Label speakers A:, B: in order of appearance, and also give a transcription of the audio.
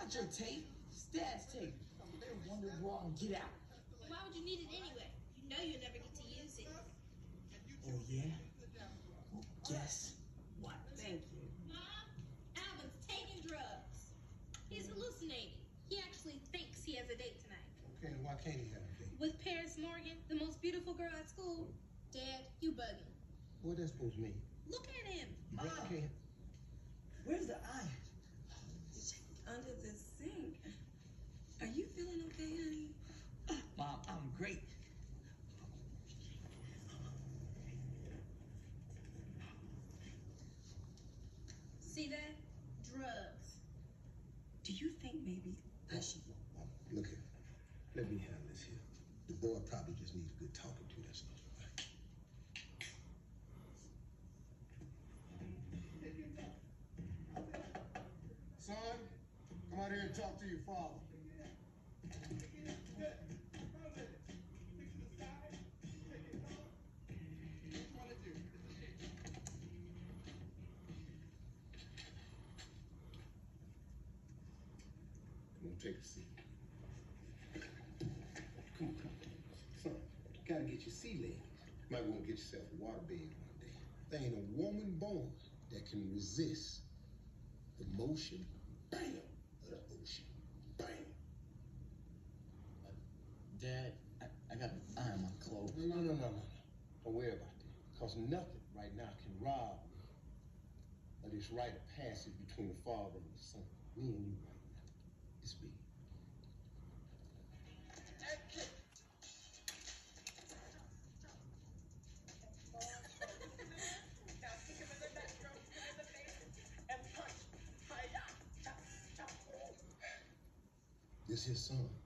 A: not your tape. It's Dad's tape. Better wonder wrong and get out.
B: Why would you need it anyway? You know you'll never get to use it.
A: Oh, yeah? Well, guess what?
C: Thank you.
B: Mom, Alvin's taking drugs. He's hallucinating. He actually thinks he has a date tonight.
D: Okay, and why can't he have a date?
B: With Paris Morgan, the most beautiful girl at school. Dad, you bugging.
D: What that's supposed to mean?
B: Look at him.
A: Mom,
D: Okay.
A: where's the iron?
C: Under the sink. Are you feeling okay, honey?
A: Mom, I'm great.
B: See that? Drugs.
C: Do you think maybe I should?
D: Look here. Let me handle this here. The boy probably just needs a good talking to, that's all. Son, come out here and talk to your father. Come on, take a seat. Come on. Son, you gotta get your sea legs. You might want to get yourself a water bed one day. There ain't a woman born that can resist the motion, bam, of the ocean. Bam.
A: Dad, I got to iron my clothes.
D: No. Don't worry about that. Because nothing right now can rob me of this rite of passage between the father and the son. Me and you right now. It's big. This his son.